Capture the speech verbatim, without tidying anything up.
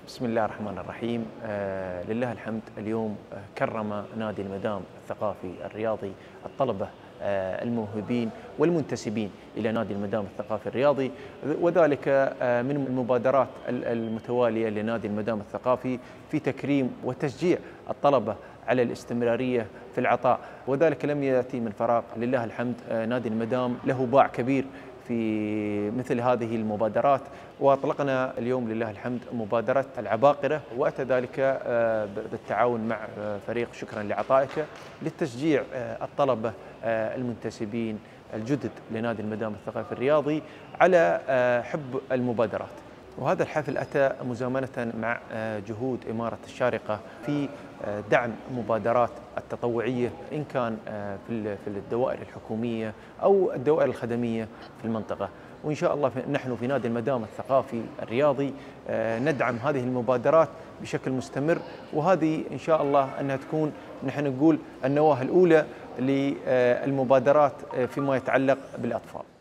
بسم الله الرحمن الرحيم. آه لله الحمد. اليوم آه كرم نادي المدام الثقافي الرياضي الطلبة آه الموهوبين والمنتسبين إلى نادي المدام الثقافي الرياضي، وذلك آه من المبادرات المتوالية لنادي المدام الثقافي في تكريم وتشجيع الطلبة على الاستمرارية في العطاء، وذلك لم يأتي من فراغ. لله الحمد. آه نادي المدام له باع كبير في مثل هذه المبادرات، وأطلقنا اليوم لله الحمد مبادرة العباقرة، وأتى ذلك بالتعاون مع فريق شكرا لعطائك للتشجيع الطلبة المنتسبين الجدد لنادي المدام الثقافي الرياضي على حب المبادرات. وهذا الحفل أتى مزامنة مع جهود إمارة الشارقة في دعم مبادرات التطوعية، إن كان في الدوائر الحكومية أو الدوائر الخدمية في المنطقة. وإن شاء الله نحن في نادي المدام الثقافي الرياضي ندعم هذه المبادرات بشكل مستمر، وهذه إن شاء الله أنها تكون، نحن نقول، النواة الأولى للمبادرات فيما يتعلق بالأطفال.